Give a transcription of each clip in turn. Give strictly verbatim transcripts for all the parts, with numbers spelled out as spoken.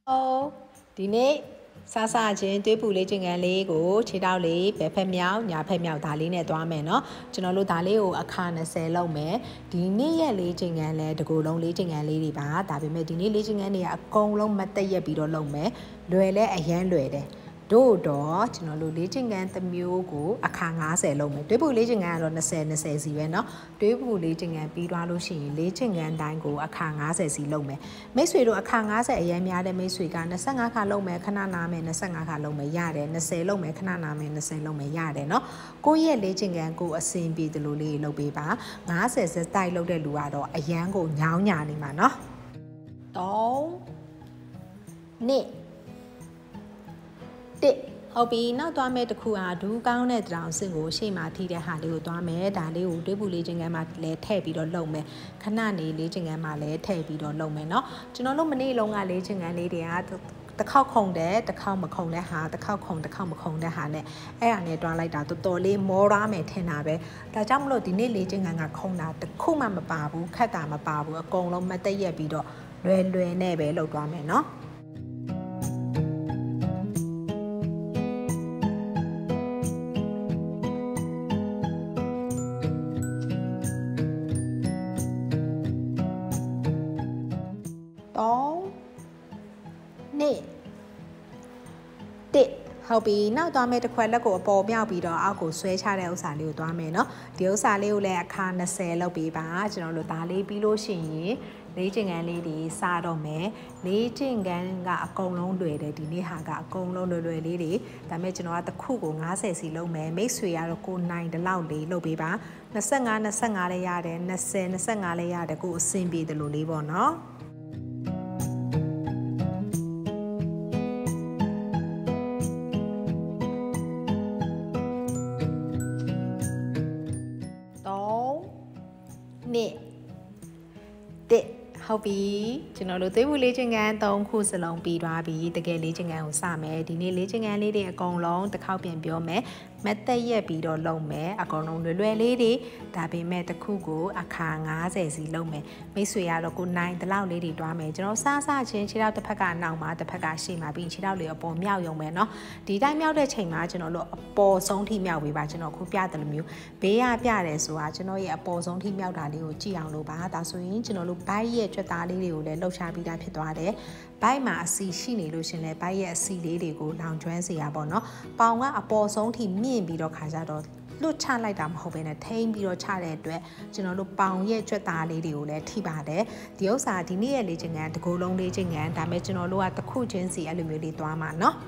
Hello ဒီနေ့စစချင်းတွေးပူလေးချင်းကန်လေးကိုခြေထောက်လေးဘယ်ဖက်မြောက်ညာဖက်မြောက်ဒါလေးနဲ့သွားမယ်เนาะကျွန်တော်တို့ဒါလေးကိုအခါtwentyလောက်မယ်ဒီနေ့ရက်လေးချင်းကန်လဲတကူလုံးလေးချင်းကန်လေးတွေပါဒါပေမဲ့ဒီနေ့လေးချင်းကန်တွေကအကုန်လုံးမတက်ရက်ပြီးတော့လုပ်မယ်လွယ်လဲအရန်လွယ်တယ်တို့တော့ကျွန်တော်တို့လေးချင်းကန်တစ်မျိုးကိုအခါfiftyလုံးမယ်တွေးပူလေးချင်းကန်ကတော့twenty twentyစီပဲเนาะတွေးပူလေးချင်းကန်ပြီးသွားလို့ရှိရင်လေးချင်းကန်တိုင်းကိုအခါfiftyစီလုံးမယ်မိတ်ဆွေတို့အခါfiftyအရင်များတဲ့မိတ်ဆွေကtwenty-fiveခါလုံးမယ်ခဏနာမယ်twenty-fiveခါလုံးမယ်ရတယ်twentyလုံးမယ်ခဏနာမယ်twentyလုံးမယ်ရတယ်เนาะကိုယ့်ရဲ့လေးချင်းကန်ကိုအစင်ပြေတယ်လို့လေးလုပ်ပေးပါfiftyစတိုက်လုပ်တဲ့လူကတော့အရန်ကိုညောင်းညာနေမှာเนาะthreeနှစ်ဟုတ်ပြီနောက်သွားမယ်တခုအားဒူးကောင်းတဲ့တောင်စင်ကိုရှေ့မှာထိတဲ့ဟာလေးကိုသွားမယ်ဒါလေးကိုတွေးပူလေးချင်းကမ်းမှာလည်းထည့်ပြီးတော့လုပ်မယ်ခဏနေလေးချင်းကမ်းမှာလည်းထည့်ပြီးတော့လုပ်မယ်เนาะကျွန်တော်တို့မနေ့လုံးကလေးချင်းကမ်းလေးတွေကတစ်ခေါက်ခုံတယ်တစ်ခေါက်မခုံတဲ့ဟာတစ်ခေါက်ခုံတစ်ခေါက်မခုံတဲ့ဟာနဲ့အဲ့ဒါနဲ့တွားလိုက်တာတော်တော်လေးမောရမယ်ထင်တာပဲဒါကြောင့်မလို့ဒီနေ့လေးချင်းကမ်းကခုံတာတစ်ခုမှမပါဘူးခက်တာမပါဘူးအကုန်လုံးမတက်ရက်ပြီးတော့လွယ်လွယ်နဲ့ပဲလုပ်သွားမယ်เนาะနှစ်တစ်ဟုတ်ပြီနောက်သွားမယ်တစ်ခွက်လက်ကိုအပေါ်မြောက်ပြီးတော့အောက်ကိုဆွဲချတဲ့ဥစ္စာလေးကိုသွားမယ်เนาะဒီဥစ္စာလေးကိုလည်းအခါtwentyလောက်ပေးပါကျွန်တော်တို့ဒါလေးပြီးလို့ရှိရင်လေးချင်းကန်လေးတွေစတော့မယ်လေးချင်းကန်ကအကုန်လုံးလွယ်တယ်ဒီနေ့ဟာကအကုန်လုံးလွယ်လွယ်လေးတွေဒါပေမဲ့ကျွန်တော်ကတစ်ခုကိုfiftyစီလုံးမယ်မိတ်ဆွေကတော့ကိုနိုင်တလောက်လေးလုပ်ပေးပါtwenty-five twenty-fiveလည်းရတယ်twenty twenty-fiveလည်းရတယ်ကိုအဆင်ပြေတယ်လို့လေးပေါ့เนาะနှစ်တစ်ဟုတ်ပြီကျွန်တော်တို့သွေးပူလေးချင်းကန်threeခုစလုံးပြီးသွားပြီတကယ်လေးချင်းကန်ကိုစမယ်ဒီနေ့လေးချင်းကန်လေးတွေအကုန်လုံးတစ်ခေါက်ပြန်ပြောမယ်မတ်တက်ရက်ပြီးတော့လုပ်မယ်အကုန်လုံးလွယ်လွယ်လေးတွေဒါပေမဲ့တစ်ခုကိုအခါfiftyစီလုပ်မယ်မိတ်ဆွေကတော့ကိုနိုင်တလောက်လေးတွေတွားမယ်ကျွန်တော်စစချင်းခြေထောက်တစ်ဖက်ကနောက်မှာတစ်ဖက်ကရှေ့မှာပြီးခြေထောက်လေးအပေါ်မြောက်ရုံပဲเนาะဒီတိုင်းမြောက်တဲ့ချိန်မှာကျွန်တော်တို့အပေါ်ဆုံးထိမြောက်ပေးပါကျွန်တော်ခုပြတယ်လို့မျိုးဘေးရပြတယ်ဆိုတာကျွန်တော်ရဲ့အပေါ်ဆုံးထိမြောက်တာလေးကိုကြည့်အောင်လို့ပါဒါဆိုရင်ကျွန်တော်တို့ဘိုက်ရဲ့ကြွက်သားလေးတွေကိုလည်းလှုပ်ရှားပြီးသားဖြစ်သွားတယ်ဘိုက်မှာအစီရှိနေလို့ရှင်လဲဘိုက်ရဲ့အစီလေးတွေကိုလောင်ကျွမ်းစေရပါတော့ပေါင်ကအပေါ်ဆုံးထိမြင့်ပြီးတော့ခါကြတော့လွတ်ချလိုက်တာမဟုတ်ဘဲနဲ့ထိန်းပြီးတော့ချတဲ့အတွက်ကျွန်တော်တို့ပေါင်ရဲ့ကြွက်သားလေးတွေကိုလည်းထိပါတယ်ဒီဥစ္စာဒီနေ့ရဲ့လေးချင်းကန်တကူလုံးလေးချင်းကန်ဒါပေမဲ့ကျွန်တော်တို့ကတစ်ခုချင်းစီအဲ့လိုမျိုးလေးသွားမှာเนาะ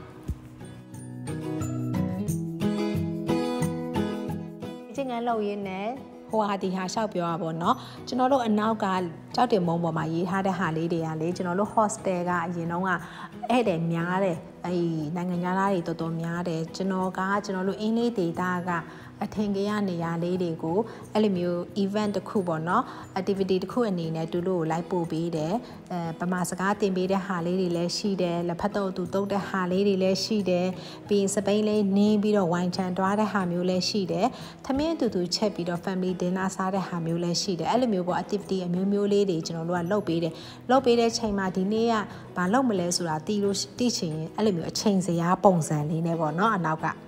ချင်းကန်လောက်ရင်းနဲ့ဟိုဟာဒီဟာရှောက်ပြောရပါတော့เนาะကျွန်တော်တို့အနောက်ကကြောက်တင်မုံပေါ်မှာရေးထားတဲ့ဟာလေးတွေကလေကျွန်တော်တို့ hostel ကအရင်တော့ကဧည့်သည်များတယ်အဲနိုင်ငံသားတွေတော်တော်များတယ်ကျွန်တော်ကကျွန်တော်တို့အင်းလေးဒေတာကအထင်ကြီးရနေရလေးတွေကိုအဲ့လိုမျိုး event တစ်ခုပေါ့เนาะ activity တစ်ခုအနေနဲ့သူတို့ကိုလိုက်ပို့ပေးတယ်အဲပမာစကားတင်ပေးတဲ့ဟာလေးတွေလည်းရှိတယ်လက်ဖက်တော့သူတုတ်တဲ့ဟာလေးတွေလည်းရှိတယ်ပြီးရင်စပိန်လေးနင်းပြီးတော့ဝိုင်ချန်တွားတဲ့ဟာမျိုးလည်းရှိတယ်သမင်းအတူတူချက်ပြီးတော့ family dinner စားတဲ့ဟာမျိုးလည်းရှိတယ်အဲ့လိုမျိုးပေါ့ activity အမျိုးမျိုးလေးတွေကျွန်တော်တို့ကလုပ်ပေးတယ်လုပ်ပေးတဲ့ချိန်မှာဒီနေ့ကဘာလုပ်မလဲဆိုတာတီးလို့တီးချင်အဲ့လိုမျိုးအချိန်စရာပုံစံလေးနဲ့ပေါ့เนาะအနောက်က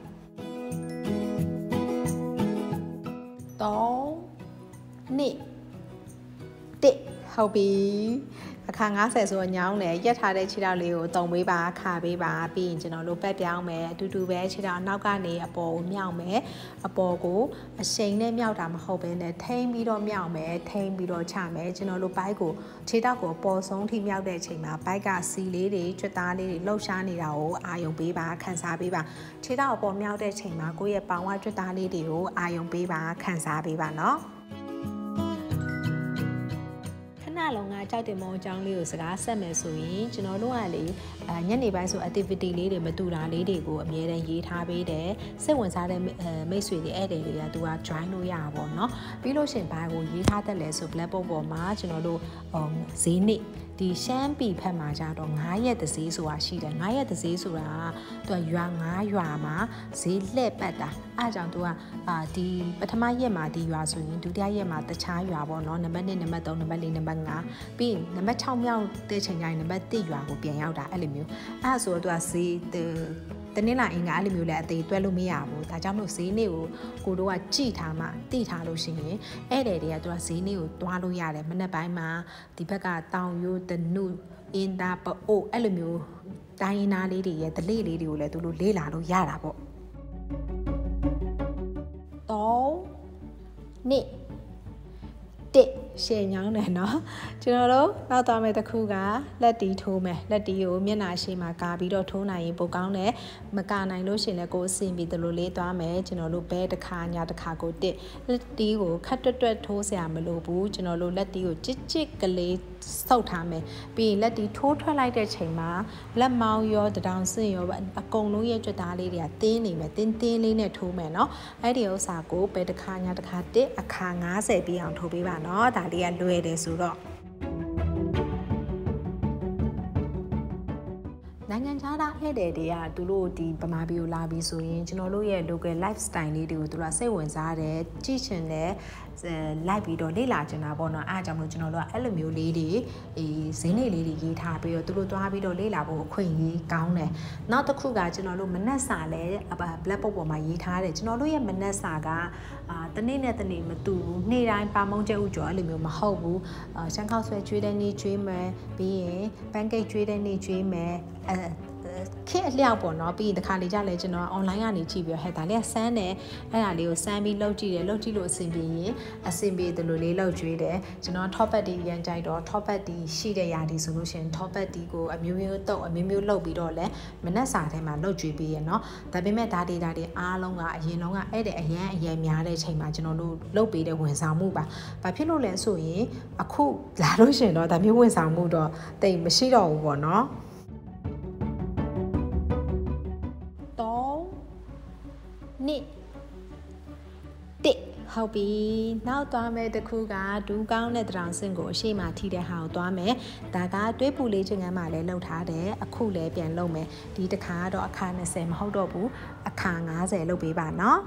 threeနှစ်တစ်ဟုတ်ပြီအခါfiftyဆိုညောင်းတယ်ရက်ထားတဲ့ခြေထောက်လေးကိုတုံပေးပါခါပေးပါပြီးရင်ကျွန်တော်တို့ပတ်ပြောင်းမယ်အတူတူပဲခြေထောက်နောက်ကနေအပေါ်ကိုမြောက်မယ်အပေါ်ကိုအရှိန်နဲ့မြောက်တာမဟုတ်ဘဲနဲ့ထိန်းပြီးတော့မြောက်မယ်ထိန်းပြီးတော့ချမယ်ကျွန်တော်တို့ဘိုက်ကိုခြေထောက်ကိုအပေါ်ဆုံးထိမြောက်တဲ့အချိန်မှာဘိုက်ကစီလေးတွေကြွက်သားလေးတွေလှုပ်ရှားနေတာကိုအာယုံပေးပါခံစားပေးပါခြေထောက်အပေါ်မြောက်တဲ့အချိန်မှာကိုယ့်ရဲ့ပေါင်ဝကြွက်သားလေးတွေကိုအာယုံပေးပါခံစားပေးပါเนาะလုံးကကြောက်တင်မောအကြောင်းလေးကိုစကားဆက်မယ်ဆိုရင်ကျွန်တော်တို့ကလေညနေပိုင်းဆို activity လေးတွေမတူတာလေးတွေကိုအမြဲတမ်းရေးထားပေးတယ်စိတ်ဝင်စားတဲ့မိတ်ဆွေတွေအဲ့တဲ့တွေကသူက join လို့ရပါဘောเนาะပြီးလို့ရှင်ဘာကိုရေးထားတတ်လဲဆို blackboard ပေါ်မှာကျွန်တော်တို့ဈေးနေ့ဒီရှမ်းပြည်ဖက်မှာကြတော့ငါးရက်တစ်စီးဆိုတာရှိတယ်ငါးရက်တစ်စီးဆိုတာသူကရွာငါးရွာမှာဈေးလှည့်ပတ်တာအားကြောင့်သူကအာဒီပထမရက်မှာဒီရွာဆိုရင်ဒုတိယရက်မှာတခြားရွာပေါ့နော်နံပါတ်နှစ်နံပါတ်သုံးနံပါတ်လေးနံပါတ်ငါးပြီးရင်နံပါတ်၆မြောက်တဲ့ချိန်ကျရင်နံပါတ်တစ်ရွာကိုပြန်ရောက်တာအဲ့လိုမျိုးအဲ့ဒါဆိုတော့သူကဈေးတနင်္လာအင်္ဂါအဲ့လိုမျိုးလည်းအသေးတွဲလို့မရဘူးဒါကြောင့်မလို့ဈေးနေ့ကိုကိုတို့ကကြည့်ထားမှတိထားလို့ရှိရင်အဲ့တဲ့တွေကသူကဈေးနေ့ကိုတွားလို့ရတယ်မနေ့ပိုင်းမှာဒီဘက်ကတောင်ရိုးတနုအင်တာပအိုအဲ့လိုမျိုးတိုင်းရင်းသားလေးတွေရဲ့ဒလိလေးတွေကိုလည်းသူတို့လေးလာလို့ရတာပေါ့သုံးနှစ်တစ်ရှယ်ညောင်းတယ်เนาะကျွန်တော်တို့နောက်သွားမယ့်တစ်ခုကလက်တီးထိုးမယ်လက်တီးကိုမျက်နှာရှေ့မှာကာပြီးတော့ထိုးနိုင်ရင်ပိုကောင်းတယ်မကာနိုင်လို့ရှင်လည်းကိုယ်အဆင်ပြေတယ်လို့လေးသွားမယ်ကျွန်တော်တို့ဘဲတစ်ခါညာတစ်ခါကိုတစ်လက်တီးကိုခတ်တွတ်တွတ်ထိုးစရာမလိုဘူးကျွန်တော်တို့လက်တီးကိုကြစ်ကြစ်ကလေးဆုပ်ထားမယ်ပြီးရင်လက်တီးထိုးထွက်လိုက်တဲ့ချိန်မှာလက်မောင်းရောတဒေါင်စင်ရောအကုန်လုံးရဲ့ကြွသားလေးတွေကတင်းနေမယ်တင်းတင်းလေးနဲ့ထိုးမယ်เนาะအဲ့ဒီဥစ္စာကိုဘဲတစ်ခါညာတစ်ခါတစ်အခါငါးဆယ်ပြီးအောင်ထိုးပေးပါเนาะဒါလေးကလွယ်တယ်ဆိုတော့နိုင်ငံခြားသားဧည့်သည်တွေကသူတို့ဒီဗမာပြည်ကိုလာပြီးဆိုရင်ကျွန်တော်တို့ရဲ့ local lifestyle လေးတွေကိုသူတို့စိတ်ဝင်စားတယ်ကြည့်ချင်တယ်လိုက်ပြီးတော့လေ့လာချင်တာပေါ့နော်အားကြောင့်မလို့ကျွန်တော်တို့ကအဲ့လိုမျိုးလေးတွေအေးဇင်းလေးလေးတွေရေးထားပြီးတော့သူတို့သွားပြီးတော့လေ့လာဖို့အခွင့်အရေးကောင်းတယ်နောက်တစ်ခုကကျွန်တော်တို့မနက်စာလဲ blackboard ပေါ်မှာရေးထားတယ်ကျွန်တော်တို့ရဲ့မနက်စာကအာတနေ့နဲ့တနေ့မတူဘူးနေ့တိုင်းပါမုံကျဲဥကျော်အဲ့လိုမျိုးမဟုတ်ဘူးအာရှမ်းခောက်ဆွဲကျွေးတဲ့နေ့ကျွေးမယ်ပြီးရင် pancake ကျွေးတဲ့နေ့ကျွေးမယ်အဲခေအလျောက်ပေါ့နော်ပြီးရင်တခါလေကြလဲကျွန်တော် online ကနေကြည့်ပြီးတော့ဟဲ့ဒါလေးကစမ်းတယ်အဲ့ဒါလေးကိုစမ်းပြီးလုပ်ကြည့်တယ်လုပ်ကြည့်လို့အဆင်ပြေရင်အဆင်ပြေတယ်လို့လေးလုပ်ကြွေးတယ်ကျွန်တော် top up တီရန်ကြိုက်တော့ top up တီရှိတဲ့ຢာဒီဆိုလို့ရှိရင် top up တီကိုအမျိုးမျိုးတုပ်အမျိုးမျိုးလုပ်ပြီးတော့လဲမနက်စာထဲမှာလုပ်ကြွေးပေးရနော်ဒါပေမဲ့ဒါဒေတာတွေအားလုံးကအရင်လုံးကအဲ့တဲ့အရန်အရန်များတဲ့ချိန်မှာကျွန်တော်တို့လုပ်ပေးတဲ့ဝန်ဆောင်မှုပါဘာဖြစ်လို့လဲဆိုရင်အခုလာလို့ရှိရင်တော့ဒါမျိုးဝန်ဆောင်မှုတော့တိတ်မရှိတော့ဘူးပေါ့နော်နှစ်တစ်ဟုတ်ပြီနောက်သွားမယ်တစ်ခုကဒူးကောင်းတဲ့တရောင်စင်ကိုအရှိမထိတဲ့ဟာကိုသွားမယ်ဒါကတွေးပူလေးချင်းကမ်းမှာလည်းလှုပ်ထားတယ်အခုလည်းပြန်လုပ်မယ်ဒီတစ်ခါကတော့အခါနှစ်ဆယ်မဟုတ်တော့ဘူးအခါငါးဆယ်လုပ်ပေးပါနော်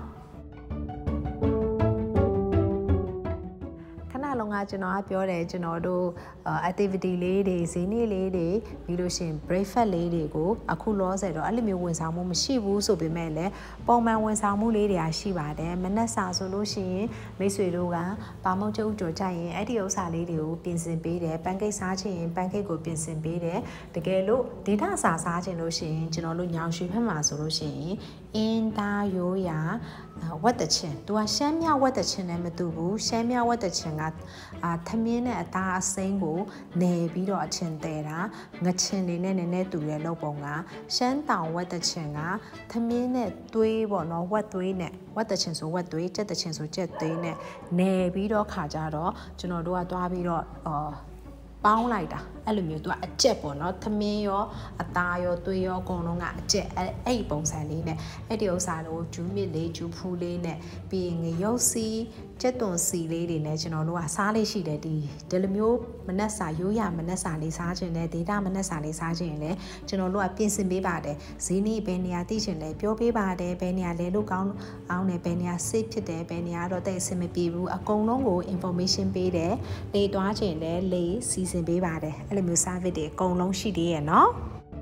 လုံးကကျွန်တော်ကပြောတယ်ကျွန်တော်တို့ activity လေးတွေဈေးနေ့လေးတွေပြီးလို့ရှိရင် breakfast လေးတွေကိုအခုလောဆယ်တော့အဲ့လိုမျိုးဝန်ဆောင်မှုမရှိဘူးဆိုပေမဲ့လည်းပုံမှန်ဝန်ဆောင်မှုလေးတွေကရှိပါတယ်မနက်စာဆိုလို့ရှိရင်မိတ်ဆွေတို့ကပါမုတ်ကျုပ်ကြော်ကြရင်အဲ့ဒီဥစ္စာလေးတွေကိုပြင်ဆင်ပေးတယ် pancake စားချင်ရင် pancake ကိုပြင်ဆင်ပေးတယ်တကယ်လို့ data စာစားချင်လို့ရှိရင်ကျွန်တော်တို့ညောင်ရွှေဖက်မှာဆိုလို့ရှိရင်အင်းသားရိုးရာဝတ်တချင်သူကရှမ်းမြောက်ဝတ်တချင်နဲ့မတူဘူးရှမ်းမြောက်ဝတ်တချင်ကအာသမင်းနဲ့အသားအစိမ်းကိုနယ်ပြီးတော့အချင်တဲတာငချင်တွေနဲ့နည်းနည်းတူတဲ့လုပ်ပုံကရှမ်းတောင်ဝတ်တချင်ကသမင်းနဲ့သွေးပေါ့နော်ဝတ်သွေးနဲ့ဝတ်တချင်ဆိုဝတ်သွေးကြက်တချင်ဆိုကြက်သွေးနဲ့နယ်ပြီးတော့ခါကြတော့ကျွန်တော်တို့ကသွားပြီးတော့အော်ပေါင်းလိုက်တာအဲ့လိုမျိုးသူကအကျက်ပေါ့နော်သမင်းရောအသားရောသွေးရောအကုန်လုံးကအကျက်အဲ့အဲ့ဒီပုံစံလေးနဲ့အဲ့ဒီဥစ္စာတို့ဂျူးမြစ်လေးဂျူးဖူးလေးနဲ့ပြီးရင်ငရုတ်စီကျက်သွန်စီလေးတွေနဲ့ကျွန်တော်တို့ကစားလေးရှိတယ်ဒီဒီလိုမျိုးမနက်စာရိုးရမနက်စာလေးစားခြင်းနဲ့ဒေတာမနက်စာလေးစားခြင်းလည်းကျွန်တော်တို့ကပြင်ဆင်ပေးပါတယ်ဈေးနေ့ဘယ်နေရာသိချင်လဲပြောပေးပါတယ်ဘယ်နေရာလဲလို့ကောင်းအောင်တယ်ဘယ်နေရာ safe ဖြစ်တယ်ဘယ်နေရာတော့တိတ်အဆင်မပြေဘူးအကုန်လုံးကို information ပေးတယ်လေသွားခြင်းလည်းလေစီစဉ်ပေးပါတယ်အဲ့လိုမျိုး service တွေအကုန်လုံးရှိသေးရဲ့နော်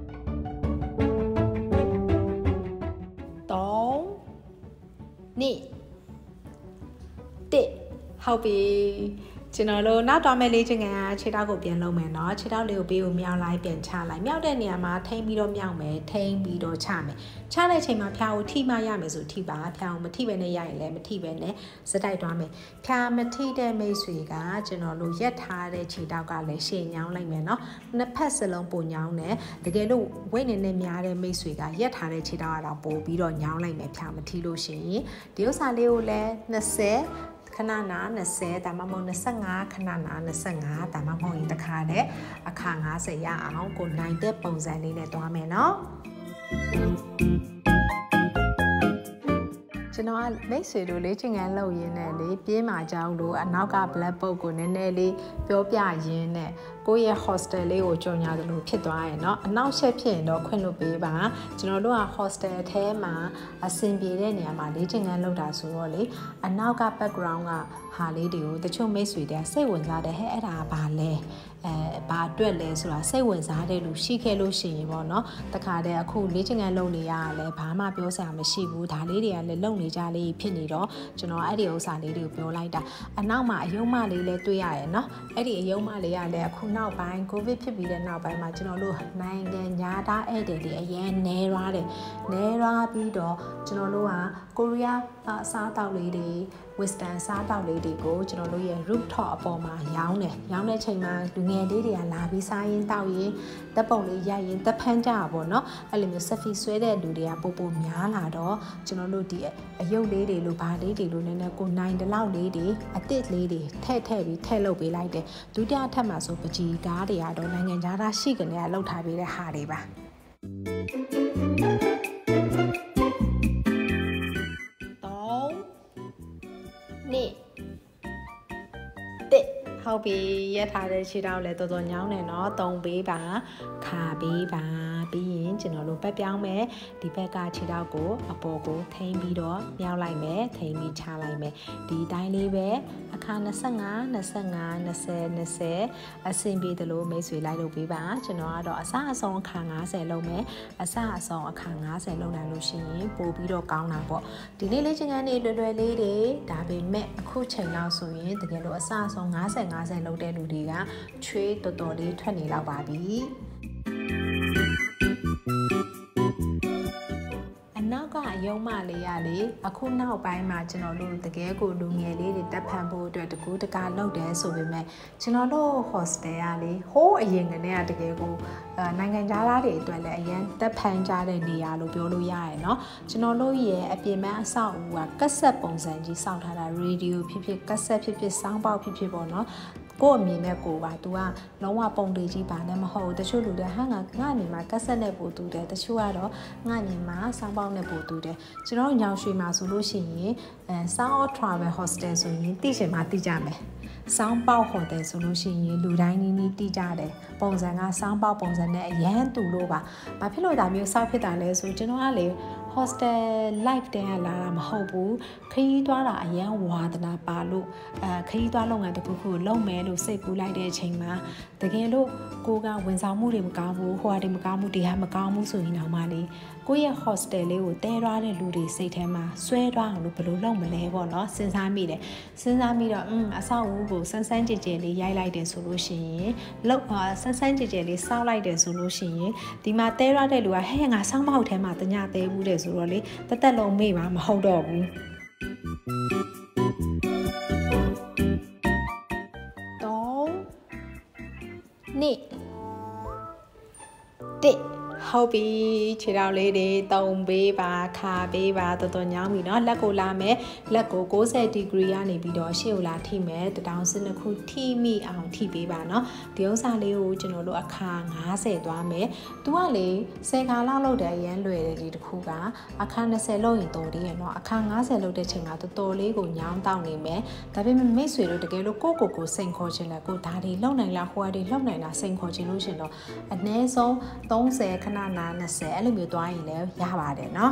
သုံးနှစ်တစ်ဟုတ်ပြီကျွန်တော်တို့နောက်တော့မဲ့လေးချင်းကခြေထောက်ကိုပြန်လုံးမယ်เนาะခြေထောက်လေးကိုဘေးကိုမြောက်လိုက်ပြန်ချလိုက်မြောက်တဲ့နေရာမှာထိမ့်ပြီးတော့မြောက်မယ်ထိမ့်ပြီးတော့ချမယ်ချတဲ့ချိန်မှာဖျားကိုထိမှရမယ်ဆိုထိပါဖျားကိုမထိပဲနဲ့ရရင်လည်းမထိပဲနဲ့စတိုက်သွားမယ်ဖျားမထိတဲ့မိတ်ဆွေကကျွန်တော်တို့ရက်ထားတဲ့ခြေထောက်ကလည်းရှည်ညောင်းလိုက်မယ်เนาะနှစ်ဖက်စလုံးပုံညောင်းတယ်တကယ်လို့ဝိတ်နေနဲ့များတဲ့မိတ်ဆွေကရက်ထားတဲ့ခြေထောက်ကတော့ပို့ပြီးတော့ညောင်းလိုက်မယ်ဖျားမထိလို့ရှိရင်ဒီဥစ္စာလေးကိုလည်းနှစ်ဆယ်ခဏနာနှစ်ဆယ်ဒါမှမဟုတ်နှစ်ဆယ့်ငါးခဏနာနှစ်ဆယ့်ငါးဒါမှမဟုတ်ရင်တစ်ခါနဲ့အခါငါးဆယ်ရအောင်ကိုနိုင်တဲ့ပုံစံလေးနဲ့တွားမယ်နော်ကျကျွန်တော်ကမိတ်ဆွေတို့လေ့ကျင့်ခန်းလုပ်ရင်းနဲ့လေပြင်းမာကြောင်းတို့အနောက်က black book ကိုနည်းနည်းလေးပြောပြရင်းနဲ့ကိုယ့်ရဲ့ hostel လေးကိုကြော်ညာသလိုဖြစ်သွားရင်เนาะအနောက်ဆက်ဖြစ်ရင်တော့ခွင့်လွှတ်ပေးပါကျွန်တော်တို့က hostel အထဲမှာအဆင်ပြေတဲ့နေရာမှာလေ့ကျင့်ခန်းလုပ်တာဆိုတော့လေအနောက်က background ကဟာလေးတွေကိုတချို့မိတ်ဆွေတွေကစိတ်ဝင်စားတယ်ဟဲ့အဲ့ဒါဘာလဲအဲဘာအတွက်လဲဆိုတာစိတ်ဝင်စားတဲ့လူရှိခဲ့လို့ရှိရင်ပေါ့နော်တခါတည်းအခုလေ့ကျင့်ခန်းလုပ်နေရတာလဲဘာမှပြောစရာမရှိဘူးဒါလေးတွေကလည်းလုပ်နေကြလေးဖြစ်နေတော့ကျွန်တော်အဲ့ဒီဥစ္စာလေးတွေကိုပြောလိုက်တာအနောက်မှာအယုံမလေးလဲတွေ့ရတယ်နော်အဲ့ဒီအယုံမလေးကလည်းအခုနောက်ပိုင်းကိုဗစ်ဖြစ်ပြီးတဲ့နောက်ပိုင်းမှာကျွန်တော်တို့နိုင်ငံညာသားဧည့်သည်တွေအရင်နေရွာတယ်နေရွာပြီးတော့ကျွန်တော်တို့ကကိုရီးယားအစားအသောက်လေးတွေ Western စားတောက်လေးတွေကိုကျွန်တော်တို့ရဲ့ rooftop အပေါ်မှာရောင်းတယ်ရောင်းတဲ့ချိန်မှာလူငယ်လေးတွေကလာပြီးစားရင်တောက်ရင်တပ်ပုံလေးရိုက်ရင်တပ်ဖန်းကြတာပေါ့နော်အဲ့လိုမျိုး selfie ဆွဲတဲ့လူတွေကပိုပိုများလာတော့ကျွန်တော်တို့ဒီအယုတ်လေးတွေလိုဘာလေးတွေလိုနည်းနည်းကိုနိုင်တလောက်လေးတွေအစ်စ်လေးတွေထည့်ထည့်ပြီးထည့်လုပ်ပေးလိုက်တယ်ဒုတိယထပ်မှာဆိုပကြီးကားတွေကတော့နိုင်ငံခြားသားရှိကနေကလောက်ထားပေးတဲ့ဟာတွေပါနေ့တစ်ဟုတ်ပြီရထားတဲ့ခြေထောက်လည်းတော်တော်ညောင်းနေနော်တုံပေးပါခါပေးပါပြီးရင်ကျွန်တော်တို့ပတ်ပြောင်းမယ်ဒီဘက်ကခြေထောက်ကိုအပေါ်ကိုထိန်းပြီးတော့မြောက်လိုက်မယ်ထိန်းပြီးချလိုက်မယ်ဒီတိုင်းလေးပဲအခါ25 25 20 20အဆင်ပြေသလိုမိတ်ဆွေလိုက်လုပ်ပေးပါကျွန်တော်ကတော့အစအဆုံးအခါ50လုပ်မယ်အစအဆုံးအခါ50လုပ်နိုင်လို့ရှိရင်ပို့ပြီးတော့ကောင်းတာပေါ့ဒီနေ့လေ့ကျင့်ခန်းလေးလွယ်လွယ်လေးတွေဒါပေမဲ့အခုချိန်လောက်ဆိုရင်တကယ်လို့အစအဆုံး50 50လုပ်တဲ့လူတွေကချွေးတော်တော်လေးထွက်နေလောက်ပါပြီနောက်ကအယုံမလေးရလေအခုနောက်ပိုင်းမှာကျွန်တော်တို့တကယ်ကိုလူငယ်လေးတွေတက်ဖန်ဖို့အတွက်တကူတကာလုပ်တယ်ဆိုပေမဲ့ကျွန်တော်တို့ hostel ကလေဟိုးအရင်ကနေကတကယ်ကိုနိုင်ငံခြားသားတွေအတွက်လည်းအရင်တက်ဖန်ကြတဲ့နေရာလို့ပြောလို့ရရယ်เนาะကျွန်တော်တို့ရဲ့အပြင်ပန်းအဆောက်အဦကကက်ဆက်ပုံစံကြီးစောင့်ထားတာရေဒီယိုဖြစ်ဖြစ်ကက်ဆက်ဖြစ်ဖြစ်စောင်းပေါက်ဖြစ်ဖြစ်ပေါ့เนาะကို့အမြင်နဲ့ကိုပါ तू ကလုံးဝပုံတွေကြီးပါနဲ့မဟုတ်ဘူးတချို့လူတွေဟာငါငါညီမှာကက်ဆက်နဲ့ပို့တူတယ်တချို့ကတော့ငါညီမှာစောင်းပေါက်နဲ့ပို့တူတယ်ကျွန်တော်ညောင်ရွှေမှာဆိုလို့ရှိရင်အဲ South Travel Hostel ဆိုရင်တိကျမှာတိကျမယ်စောင်းပေါက်ဟိုတယ်ဆိုလို့ရှိရင်လူတိုင်းနီးနီးတိကျတယ်ပုံစံကစောင်းပေါက်ပုံစံနဲ့အရန်တူလို့ပါဘာဖြစ်လို့ဒါမျိုးစောက်ဖြစ်တာလဲဆိုကျွန်တော်ကလေ hostel life တန်းလာတာမဟုတ်ဘူးခရီးသွားတာအရန်ဝါသနာပါလို့အဲခရီးသွားလုပ်ငန်းတစ်ခုခုလုပ်မယ်လို့စိတ်ကူးလိုက်တဲ့အချိန်မှာတကယ်လို့ကိုကဝန်ဆောင်မှုတွေမကောင်းဘူးဟိုဟာတွေမကောင်းဘူးဒီဟာမကောင်းဘူးဆိုရင်တော့မှလေကိုရဲ့ hostel လေးကိုတဲရွားတဲ့လူတွေစိတ်ထဲမှာဆွဲသွားအောင်လို့ဘယ်လိုလုပ်မလဲပေါ့နော်စဉ်းစားမိတယ်စဉ်းစားမိတော့อืมအဆောက်အဦကိုစမ်းစမ်းကြည်ကြည်လေးရိုက်လိုက်တယ်ဆိုလို့ရှိရင်လောက်စမ်းစမ်းကြည်ကြည်လေးစောက်လိုက်တယ်ဆိုလို့ရှိရင်ဒီမှာတဲရွားတဲ့လူကဟဲ့ငါစောင်းမောက်ထဲမှာတညတဲဘူးတဲ့ဆိုတော့လေတသက်လုံးမေ့ပါမဟုတ်တော့ဘူးတော့နေ့တစ်ဟုတ်ပြီခြေထောက်လေးတွေတုံပေးပါခါပေးပါတော်တော်ညောင်းပြီเนาะလက်ကိုလာမယ်လက်ကို90 degree ကနေပြီးတော့ရှေ့ကိုလာထိမယ်တတောင်စနခုထိမိအောင်ထိပေးပါเนาะဒီဥစ္စာလေးကိုကျွန်တော်တို့အခါ50သွားမယ်သူကလေ10ခါလောက်လုပ်တယ်အရန်လွယ်တယ်ဒီတစ်ခုကအခါ20လုပ်ရင်တော်သေးရဲ့เนาะအခါ50လုပ်တဲ့ချိန်မှာတော်တော်လေးကိုညောင်းတောင်းနေမယ်ဒါပေမဲ့မိတ်ဆွေတို့တကယ်လို့ကိုကိုကိုစိန်ခေါ်ခြင်းလဲကိုဒါတွေလုံနိုင်လားဟိုဟာတွေလုံနိုင်လားစိန်ခေါ်ခြင်းလို့ရှင်တော့အနည်းဆုံး30ခဏနာ20အဲ့လိုမျိုးသွားရင်လည်းရပါတယ်เนาะ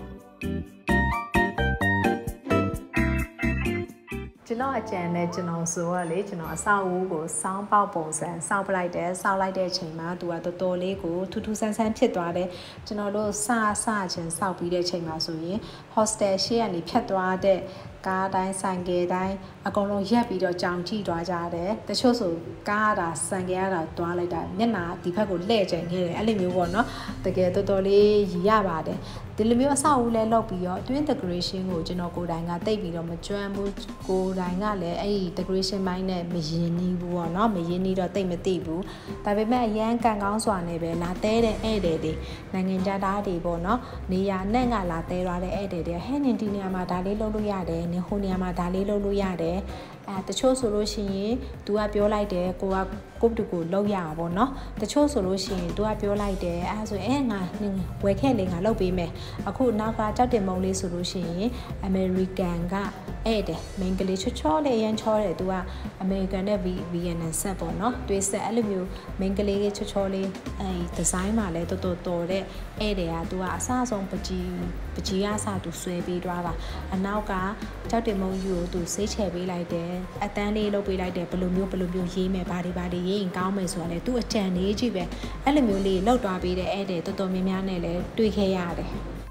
ကျွန်တော်အကြံနဲ့ကျွန်တော်ဆိုတော့လေကျွန်တော်အဆောက်အဦကိုစောင်းပေါက်ပုံစံစောင်းပလိုက်တယ်စောင်းလိုက်တဲ့အချိန်မှာသူကတော်တော်လေးကိုထူးထူးဆန်းဆန်းဖြစ်သွားတယ်ကျွန်တော်တို့စစချင်းစောက်ပြီးတဲ့အချိန်မှာဆိုရင် hostel ရှေ့ကနေဖြတ်သွားတဲ့ကားတိုင်းဆိုင်ကယ်တိုင်းအကုန်လုံးရက်ပြီးတော့ကြောင်ကြည့်သွားကြတယ်တချို့ဆိုကားတာဆိုင်ကယ်ရတာတွားလိုက်တာမျက်နှာဒီဘက်ကိုလှည့်ကျင်ခဲ့တယ်အဲ့လိုမျိုးပေါ့နော်တကယ်တော်တော်လေးရရပါတယ်ဒီလိုမျိုးအဆောက်အဦလဲလောက်ပြီးတော့ twin decoration ကိုကျွန်တော်ကိုယ်တိုင်ကတိတ်ပြီးတော့မကျွမ်းဘူးကိုယ်တိုင်ကလည်းအဲ့ဒီ decoration ဘိုင်းနဲ့မရင်းနှီးဘူးပေါ့နော်မရင်းနှီးတော့တိတ်မသိဘူးဒါပေမဲ့အရန်ကန်ကောင်းစွာနဲ့ပဲလာတဲတဲ့ဧည့်သည်တွေနိုင်ငံခြားသားတွေပေါ့နော်နေရာနဲ့ကလာတဲရတဲ့ဧည့်သည်တွေဟဲ့နင်ဒီနေရာမှာဒါလေးလုပ်လို့ရတယ်နင်ဟိုနေရာမှာဒါလေးလုပ်လို့ရတယ်အဲတချို့ဆိုလို့ရှိရင် तू ကပြောလိုက်တယ်ကိုကကိုတူကိုလောက်ရပါဘောเนาะတချို့ဆိုလို့ရှိရင် तू ကပြောလိုက်တယ်အဲဆိုရင်အဲငါဝယ်ခဲ့လေငါလောက်ပေးမယ်အခုနောက်ကကြောက်တင်မုံလေးဆိုလို့ရှိရင် American ကအဲ့တယ် main ကလေးချောချောလေးရမ်းချောတယ် तू က American နဲ့ Vienna set ပေါ့เนาะတွေးဆက်အဲ့လိုမျိုး main ကလေးချောချောလေးအဲ design မှာလဲတော်တော်တော်တဲ့အဲ့တယ်က तू ကအစဆုံးပကြီးပကြီးအစ तू ဆွဲပေးသွားတာအနောက်ကကြောက်တင်မုံယူကို तू စိတ်ချပေးလိုက်တယ်အတန်းလေးလုပ်ပေးလိုက်တယ်ဘယ်လိုမျိုးဘယ်လိုမျိုးရေးမယ်ဘာတွေဘာတွေရေးရင်ကောင်းမယ်ဆိုတာလေ तू အကြံလေးကြည့်ပဲအဲ့လိုမျိုးလေးလောက်သွားပေးတယ်အဲ့တယ်တော်တော်များများနဲ့လဲတွေ့ခဲ့ရတယ်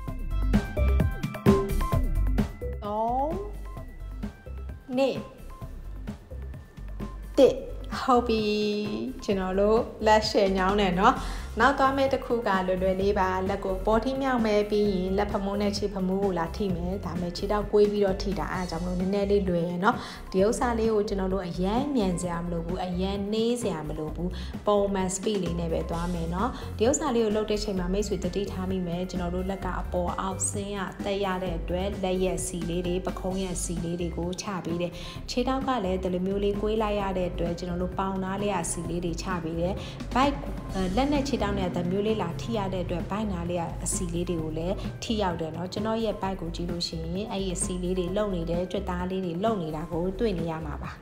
နေ့တစ်ဟုတ်ပြီကျွန်တော်တို့လက်ရှယ်ညောင်းတယ်เนาะနောက်သွားမဲ့တစ်ခုကလွယ်လွယ်လေးပါလက်ကိုပေါ်ထိမြောက်မဲ့ပြီးရင်လက်ဖမိုးနဲ့ခြေဖမိုးကိုလာထိမယ်ဒါမဲ့ခြေတော့ကွေးပြီးတော့ထိတာအားကြောင့်မလို့နည်းနည်းလေးလွယ်ရယ်เนาะဒီဥစ္စာလေးကိုကျွန်တော်တို့အရန်မြန်စရာမလိုဘူးအရန်နှေးစရာမလိုဘူးပုံမှန် speed လေးနဲ့ပဲသွားမယ်เนาะဒီဥစ္စာလေးကိုလုပ်တဲ့ချိန်မှာမိတ်ဆွေတတိထားမိမယ်ကျွန်တော်တို့လက်ကအပေါ်အောက်ဆင်းရတက်ရတဲ့အတွက်လက်ရဲ့စီလေးတွေပခုံးရဲ့စီလေးတွေကိုချပေးတယ်ခြေထောက်ကလည်းဒီလိုမျိုးလေးကွေးလိုက်ရတဲ့အတွက်ကျွန်တော်တို့ပေါင်သားလေးကစီလေးတွေချပေးတယ် bike လက်နဲ့ခြေတောက်နဲ့တမျိုးလေးလာထိရတဲ့အတွက်ဘိုက်နာလေးကအစီလေးတွေကိုလည်းထိရောက်တယ်เนาะကျွန်တော်ရဲ့ဘိုက်ကိုကြည့်လို့ရှိရင်အဲ့ဒီအစီလေးတွေလုံနေတဲ့ကြွက်သားလေးတွေလုံနေတာကိုတွေ့နေရမှာပါ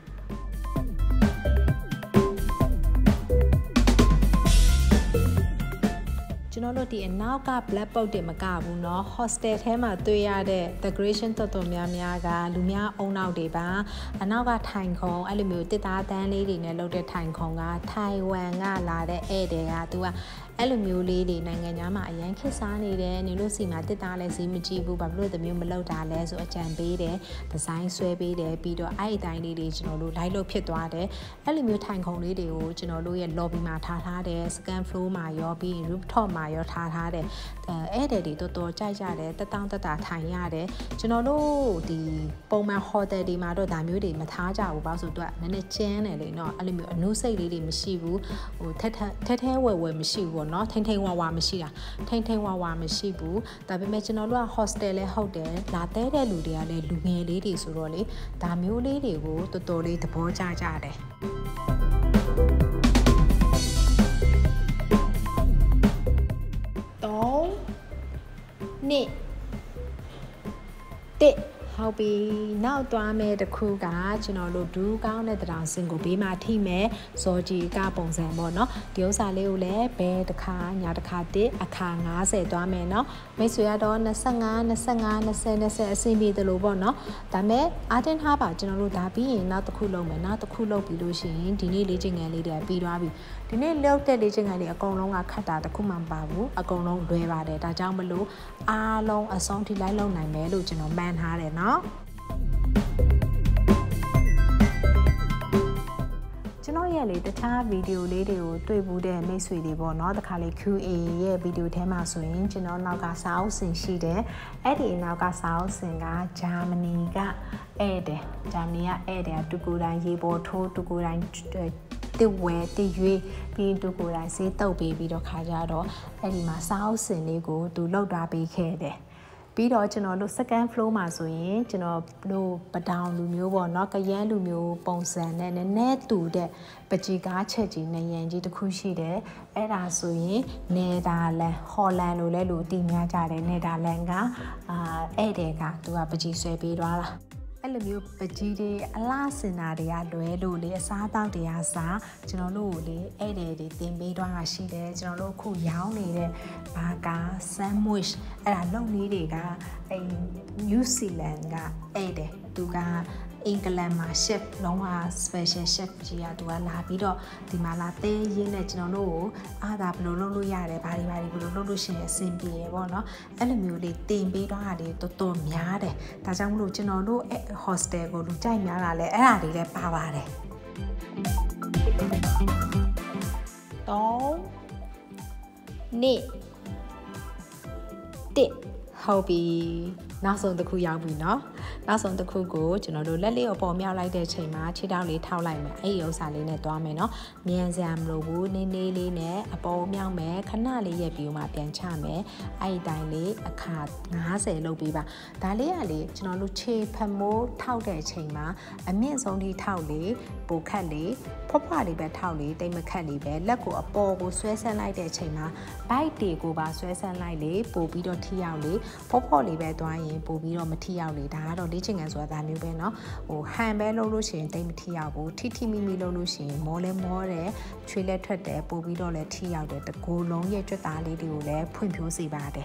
ကျွန်တော်တို့ဒီအနောက်က black box တွေမကဘူးเนาะ hostel ထဲမှာတွေ့ရတဲ့ decoration တော်တော်များများကလူများအုံနောက်တွေပါအနောက်ကထိုင်ခုံအဲ့လိုမျိုးတစ်သားတန်းလေးတွေနဲ့လုပ်တဲ့ထိုင်ခုံကထိုင်ဝမ်ကလာတဲ့ဧည့်သည်ကသူကအဲ့လိုမျိုးလေးတွေနိုင်ငံသားမှာအရန်ခက်စားနေတယ်နေလို့စီမှာတစ်သားလည်းစီးမကြည့်ဘူးဘာလို့ဒီမျိုးမလုပ်တာလဲဆိုအကြံပေးတယ်ဒီဇိုင်းဆွဲပေးတယ်ပြီးတော့အဲ့ဒီတိုင်းလေးတွေကျွန်တော်တို့ live လုပ်ဖြစ်သွားတယ်အဲ့လိုမျိုးထိုင်ခုံလေးတွေကိုကျွန်တော်တို့ရဲ့ lobby မှာထားထားတယ် second floor မှာရောပြီး rooftop မှာရောထားထားတယ်အဲ့တဲ့တွေတော်တော်ကြိုက်ကြတယ်တက်တောင့်တက်တာထိုင်ရတယ်ကျွန်တော်တို့ဒီပုံမှန် hotel တွေမှာတော့ဒါမျိုးတွေမထားကြဘူးပေါ့ဆိုတော့နည်းနည်းကျန်းတယ်လေနော်အဲ့လိုမျိုးအနုစိတ်လေးတွေမရှိဘူးဟိုထက်ထက်ထဲဝဲဝဲမရှိဘူးပေါ့နော်ထိန်ထိန်ဝါဝါမရှိတာထိန်ထိန်ဝါဝါမရှိဘူးဒါပေမဲ့ကျွန်တော်တို့က hostel လဲဟုတ်တယ်လာတဲတဲ့လူတွေကလည်းလူငယ်လေးတွေဆိုတော့လေဒါမျိုးလေးတွေကိုတော်တော်လေးသဘောကျကြတယ်နေ့တစ်ဟုတ်ပြီနောက်သွားမယ်တခုကကျွန်တော်တို့ဒူးကောင်းတဲ့တရောင်စင်ကိုဘေးမှာထိမယ်ဇော်ကြီးကပုံစံပေါ့နော်ဒီဥစ္စာလေးကိုလည်းဘယ်တစ်ခါညာတစ်ခါတစ်အခါငါးဆယ်သွားမယ်နော်မိတ်ဆွေကတော့၂၅ ၂၅ ၂၀ ၂၀အဆင်ပြေတယ်လို့ပေါ့နော်ဒါမဲ့အားတင်းထားပါကျွန်တော်တို့ဒါပြီးရင်နောက်တစ်ခုလုပ်မယ်နောက်တစ်ခုလုပ်ပြီးလို့ရှိရင်ဒီနေ့လေ့ကျင့်ခန်းလေးတွေပြီးသွားပြီဒီနေ့လောက်တဲ့လေ့ကျင့်ခန်းလေးအကုန်လုံးကခတ်တာတစ်ခုမှမပါဘူးအကုန်လုံးလွယ်ပါတယ်ဒါကြောင့်မလို့အားလုံးအဆုံးထိလိုက်လုပ်နိုင်မယ်လို့ကျွန်တော်မှန်းထားတယ်နော်ကျွန်တော်ရဲ့လေတခြားဗီဒီယိုလေးတွေကိုတွေ့ဘူးတဲ့မိတ်ဆွေတွေပေါ့နော်တခါလေ Q A ရဲ့ဗီဒီယိုထဲမှာဆိုရင်ကျွန်တော်နောက်ကစာအုပ်စင်ရှိတယ်အဲ့ဒီနောက်ကစာအုပ်စင်ကဂျာမနီကဧည့်တယ်ဂျာမနီကဧည့်တယ်တူကိုတိုင်းရေပေါ်ထိုးတူကိုတိုင်းတစ်ဝဲတစ်ရွေးပြီးတူကိုတိုင်းစေးတုပ်ပေးပြီးတော့ခါကြတော့အဲ့ဒီမှာစာအုပ်စင်လေးကိုသူလောက်ထားပေးခဲ့တယ်ပြီးတော့ကျွန်တော်တို့ second floor မှာဆိုရင်ကျွန်တော်တို့ပတောင်လူမျိုးပေါ့เนาะကရမ်းလူမျိုးပုံစံနဲ့နည်းနည်းတူတဲ့ပကြီးကားချက်ကြီးနေရန်ကြီးတစ်ခုရှိတယ်အဲ့ဒါဆိုရင်နယ်သာလန်ဟော်လန်လို့လည်းလူတည်များကြတယ်နယ်သာလန်ကအာဧည့်သည်ကသူကပကြီးဆွဲပေးသွားတာအဲ့လိုမျိုးပကြီးတွေအလားစင်တာတွေကလွဲလို့လေအစားတောက်တွေကစားကျွန်တော်တို့ကိုလေဧည့်သည်တွေတင်ပေးသွားတာရှိတယ်ကျွန်တော်တို့အခုရောင်းနေတဲ့ဘာကာဆန်ဒ်ဝစ်အဲ့ဒါလုံလေးတွေကအဲ့ New Zealand ကဧည့်သည်သူကအင်္ဂလန်မှာ chef လုံးဝ special chef ကြီးကသူကလာပြီးတော့ဒီမှာလာတဲရင်းနဲ့ကျွန်တော်တို့ကိုအားသာဘယ်လိုလုပ်လို့ရတယ်ဘာတွေဘာတွေဘယ်လိုလုပ်လို့ရှိရင်အဆင်ပြေရပေါ့နော်အဲ့လိုမျိုးလေးတင်ပေးတော့တာတွေတော်တော်များတယ်ဒါကြောင့်မလို့ကျွန်တော်တို့ hostel ကိုလူကြိုက်များတာလဲအဲ့ဒါတွေလည်းပါပါတယ်တော့နေ့တစ်ဟုတ်ပြီနောက်ဆုံးတစ်ခုရောက်ပြီเนาะနောက်ဆုံးတစ်ခုကိုကျွန်တော်တို့လက်လေးအပေါ်မြောက်လိုက်တဲ့ချိန်မှာခြေထောက်လေးထောက်လိုက်မယ်အဲ့ဒီဥစ္စာလေးနဲ့သွားမယ်နော်မြန်စရာမလိုဘူးနည်းနည်းလေးနဲ့အပေါ်မြောက်မယ်ခဏလေးရက်ပြီးမှပြန်ချမယ်အဲ့ဒီတိုင်းလေးအခါငါးဆယ်လုပ်ပြီးပါဒါလေးကလေကျွန်တော်တို့ခြေဖမိုးထောက်တဲ့အချိန်မှာအမြင့်ဆုံးထိထောက်လေးပိုခက်လေးဖွက်ဖွက်လေးပဲထောက်လေးတိတ်မခက်လေးပဲလက်ကိုအပေါ်ကိုဆွဲဆန်းလိုက်တဲ့အချိန်မှာဘိုက်တွေကိုပါဆွဲဆန်းလိုက်လေပို့ပြီးတော့ထိရောက်လေဖွက်ဖွက်လေးပဲသွားရင်ပို့ပြီးတော့မထိရောက်လေဒါကတော့လေ့ကျင့်ခန်းဆိုတာဒါမျိုးပဲเนาะဟိုဟန်ပဲလုပ်လို့ရှိရင်တိတ်မထိရောက်ဘူးထိထိမိမိလုပ်လို့ရှိရင်မောလဲမောတယ်ချွေးလဲထွက်တယ်ပို့ပြီးတော့လည်းထိရောက်တယ်တကူလုံးရဲ့ကြွက်သားလေးတွေကိုလည်းဖွင့်ဖြိုးစေပါတယ်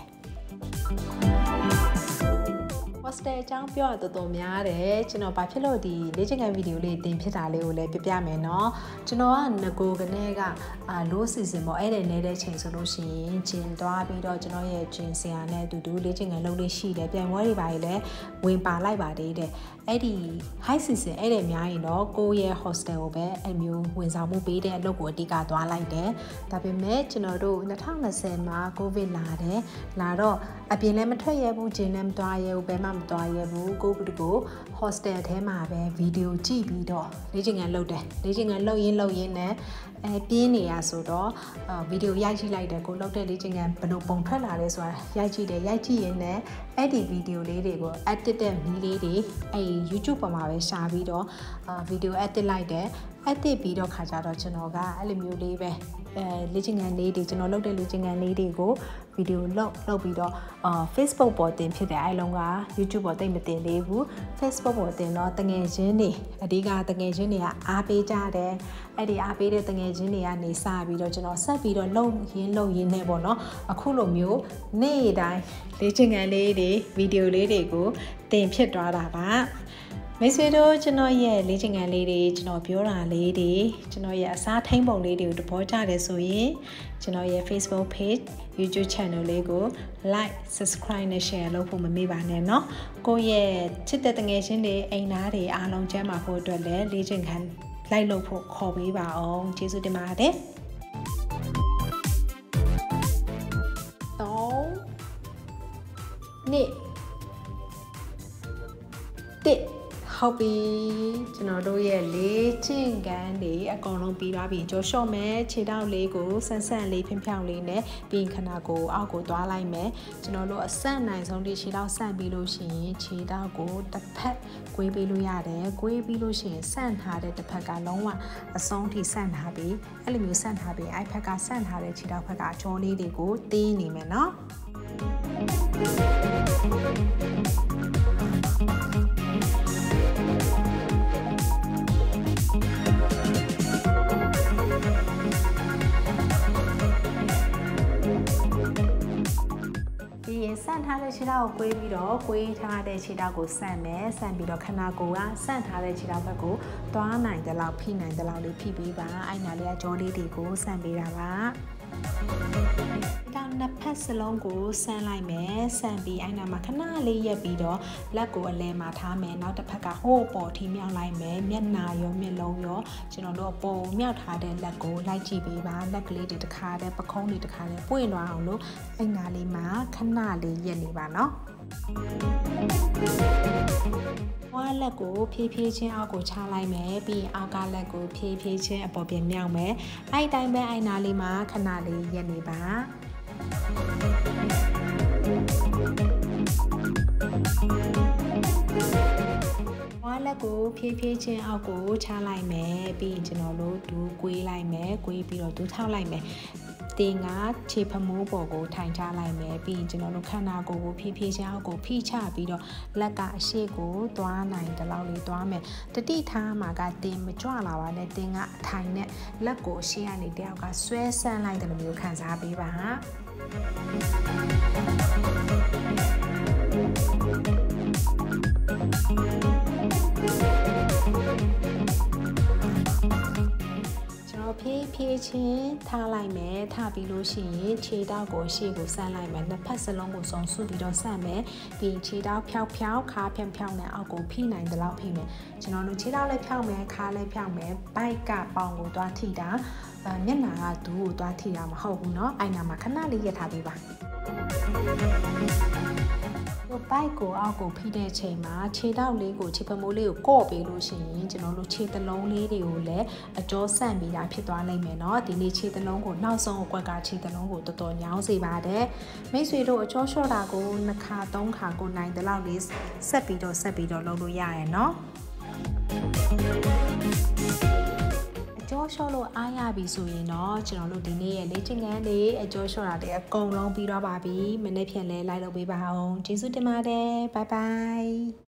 hostel အကြောင်းပြောရတော်တော်များတယ်ကျွန်တော်ဘာဖြစ်လို့ဒီလေ့ကျင့်ခန်းဗီဒီယိုလေးတင်ဖြစ်တာလေးကိုလည်းပြပြမယ်เนาะကျွန်တော်ကငကိုကနေကအာ low season ပေါ့အဲ့ဒါနေတဲ့ချိန်ဆိုလို့ရှိရင်ဂျင်သွားပြီးတော့ကျွန်တော်ရဲ့ဂျင်ဆရာနဲ့အတူတူလေ့ကျင့်ခန်းလုပ်လေးရှိတယ်ပြန်ပွဲတွေပါလေဝင်ပါလိုက်ပါသေးတယ်အဲ့ဒီ high season အဲ့ဒါများရင်တော့ကိုယ့်ရဲ့ hostel ကိုပဲအဲ့မျိုးဝင်ဆောင်မှုပေးတဲ့အလုပ်ကိုအဓိကသွားလိုက်တယ်ဒါပေမဲ့ကျွန်တော်တို့twenty twentyမှာ covid လာတယ်လာတော့အပြင်လည်းမထွက်ရဘူးဂျင်လည်းမသွားရဘူးဘယ်မှမသွားရဘူးကိုယ့်ကို hostel ထဲမှာပဲဗီဒီယိုကြည့်ပြီးတော့လေ့ကျင့်ခန်းလုပ်တယ်လေ့ကျင့်ခန်းလုပ်ရင်းလုပ်ရင်းနဲ့အဲပြင်းနေရဆိုတော့ဗီဒီယိုရိုက်ကြည့်လိုက်တယ်ကိုလုပ်တဲ့လေ့ကျင့်ခန်းဘယ်လိုပုံထွက်လာလဲဆိုတာရိုက်ကြည့်တယ်ရိုက်ကြည့်ရင်းနဲ့အဲ့ဒီဗီဒီယိုလေးတွေကို edit တဲ့နည်းလေးတွေအဲ့ YouTube ပေါ်မှာပဲရှာပြီးတော့ဗီဒီယို edit လိုက်တယ် edit ပြီးတော့ခါကြတော့ကျွန်တော်ကအဲ့လိုမျိုးလေးပဲအဲလေ့ကျင့်ခန်းလေးတွေကျွန်တော်လုပ်တဲ့လေ့ကျင့်ခန်းလေးတွေကိုဗီဒီယိုလုပ်လုပ်ပြီးတော့အာ Facebook ပေါ်တင်ဖြစ်တဲ့အဲ့လုံးက YouTube ပေါ်တိတ်မတင်သေးဘူး Facebook ပေါ်တင်တော့တငယ်ချင်းတွေအဓိကတငယ်ချင်းတွေကအားပေးကြတယ်အဲ့ဒီအားပေးတဲ့တငယ်ချင်းတွေကနေစပြီးတော့ကျွန်တော်ဆက်ပြီးတော့လုပ်ရင်းလုပ်ရင်းနဲ့ပေါ့နော်အခုလိုမျိုးနေ့တိုင်းလေ့ကျင့်ခန်းလေးတွေဗီဒီယိုလေးတွေကိုတင်ဖြစ်သွားတာပါမိတ်ဆွေတို့ကျွန်တော်ရဲ့လေ့ကျင့်ခန်းလေးတွေကျွန်တော်ပြောတာလေးတွေကျွန်တော်ရဲ့အစားထိန်ပုံလေးတွေကိုသဘောကျတယ်ဆိုရင်ကျွန်တော်ရဲ့ Facebook page YouTube channel လေးကို like subscribe နဲ့ share လုပ်ဖို့မမေ့ပါနဲ့เนาะကိုယ့်ရဲ့ချစ်တဲ့တငယ်ချင်းတွေအိမ်သားတွေအားလုံးကျန်းမာဖို့အတွက်လည်းလေ့ကျင့်ခန်းလိုက်လုပ်ဖို့ခေါ်ပေးပါအောင်ကျေးဇူးတင်ပါတယ်သုံးနှစ်တစ်ဟုတ်ပြီကျွန်တော်တို့ရဲ့လေ့ကျင့်ခန်းတွေအကုန်လုံးပြီးသွားပြီကြောလျှော့မယ်ခြေထောက်လေးကိုဆန်းဆန်းလေးဖြောင်ဖြောင်လေးနဲ့ပြီးခဏကိုအောက်ကိုသွားလိုက်မယ်ကျွန်တော်တို့အဆန့်နိုင်ဆုံးဒီခြေထောက်ဆန့်ပြီးလို့ရှိရင်ခြေထောက်ကိုတစ်ဖက်ကွေးပေးလို့ရတယ်ကွေးပြီးလို့ရှိရင်ဆန့်ထားတဲ့တစ်ဖက်ကလုံးဝအဆုံးထိဆန့်ထားပြီးအဲ့လိုမျိုးဆန့်ထားပြီးအဲ့ဖက်ကဆန့်ထားတဲ့ခြေထောက်ဖက်ကကြောလေးတွေကိုတင်းနေမယ်နော်ဆန့်ထားတဲ့ခြေထောက်ကိုကွေးပြီးတော့ကွေးထားတဲ့ခြေထောက်ကိုဆန့်မယ်ဆန့်ပြီးတော့ခနာကိုကဆန့်ထားတဲ့ခြေထောက်ဘက်ကိုသွားနိုင်တဲ့လောက်ဖိနိုင်တဲ့လောက်လေးဖိပြီးပါအဲ့နာလေးကကြောလေးတွေကိုဆန့်ပေးတာပါဒါနှစ်ဖက်စလုံးကိုဆန့်လိုက်မယ်ဆန့်ပြီးအဲ့နာမှာခဏလေးရက်ပြီးတော့လက်ကိုအလဲမှာထားမယ်နောက်တစ်ဖက်ကဟိုးပေါ်ထိမြောက်လိုက်မယ်မျက်နှာရောမျက်လုံးရောကျွန်တော်တို့ပုံမြောက်ထားတဲ့လက်ကိုလိုက်ကြည့်ပေးပါလက်ကလေးတွေတစ်ခါတည်းပခုံးတွေတစ်ခါတည်းပွင့်သွားအောင်လို့အဲ့နာလေးမှာခဏလေးရက်နေပါနော်ဝါလက်ကိုဖြည်းဖြည်းချင်းအောက်ကိုချလိုက်မယ်ပြီးအောက်ကလက်ကိုဖြည်းဖြည်းချင်းအပေါ်ပြန်မြောက်မယ်အဲ့တိုင်းပဲအဲ့နာလေးမှာခဏလေးရက်နေပါဝါလက်ကိုဖြည်းဖြည်းချင်းအောက်ကိုချလိုက်မယ်ပြီးရင်ကျွန်တော်တို့ဒူးကွေးလိုက်မယ်ကွေးပြီးတော့ဒူးထောက်လိုက်မယ်တင်ကခြေဖမိုးပေါ်ကိုထိုင်ချလိုက်မယ်ပြီးရင်ကျွန်တော်တို့ခန္ဓာကိုယ်ကိုဖြည်းဖြည်းချင်းအောက်ကိုဖိချပြီးတော့လက်ကအရှိကိုသွားနိုင်တဲ့လောက်လေးသွားမယ်တတိထားမှာကတင်မကြွလာပါနဲ့တင်ကအထိုင်နဲ့လက်ကိုအရှိကနေတယောက်ကဆွဲဆန့်လိုက်တဲ့လိုမျိုးခံစားပေးပါဖြည်းဖြည်းချင်းထားလိုက်မယ်ထားပြီးလို့ရှိရင်ခြေထောက်ကိုရှေ့ကိုဆန့်လိုက်မယ်နှစ်ဖက်စလုံးကိုစုံစုပြီးတော့ဆန့်မယ်ပြီးခြေထောက်ဖြောက်ဖြောက်ခါဖြောင်ဖြောင်နဲ့အောက်ကိုဖိနိုင်တဲ့လောက်ဖိမယ်ကျွန်တော်တို့ခြေထောက်လည်းဖြောက်မယ်ခါလည်းဖြောက်မယ်ဘိုက်ကပေါင်ကိုသွားထိတာမျက်နှာကဒူးကိုသွားထိတာမဟုတ်ဘူးเนาะအဲ့နာမှာခဏလေးရက်ထားပေးပါဝတို့ဘိုက်ကိုအောက်ကိုဖိတဲ့ချိန်မှာခြေထောက်လေးကိုခြေဖမိုးလေးကိုကော့ပေးလို့ရှိရင်ကျွန်တော်တို့ခြေသလုံးလေးတွေကိုလည်းအကျော်ဆန့်ပြီးတာဖြစ်သွားနိုင်မယ်เนาะဒီနေ့ခြေသလုံးကိုနောက်ဆုံးအကွက်ကခြေသလုံးကိုတော်တော်ညောင်းစေပါတယ်မိတ်ဆွေတို့အကျော်လျှော့တာကိုနှစ်ခါသုံးခါကိုနိုင်တဲ့လောက်လေးဆက်ပြီးတော့ဆက်ပြီးတော့လုပ်လို့ရရယ်เนาะကျော်လျှော့လို့အားရပြီဆိုရင်တော့ကျွန်တော်တို့ဒီနေ့ရဲ့လေ့ကျင့်ခန်းလေးအကျော်လျှော့တာတွေအကုန်လုံးပြီးတော့ပါပြီမနေ့ဖြန်လဲလိုက်လုပ်ပေးပါအောင်ကျေးဇူးတင်ပါတယ်ဘိုင်ဘိုင်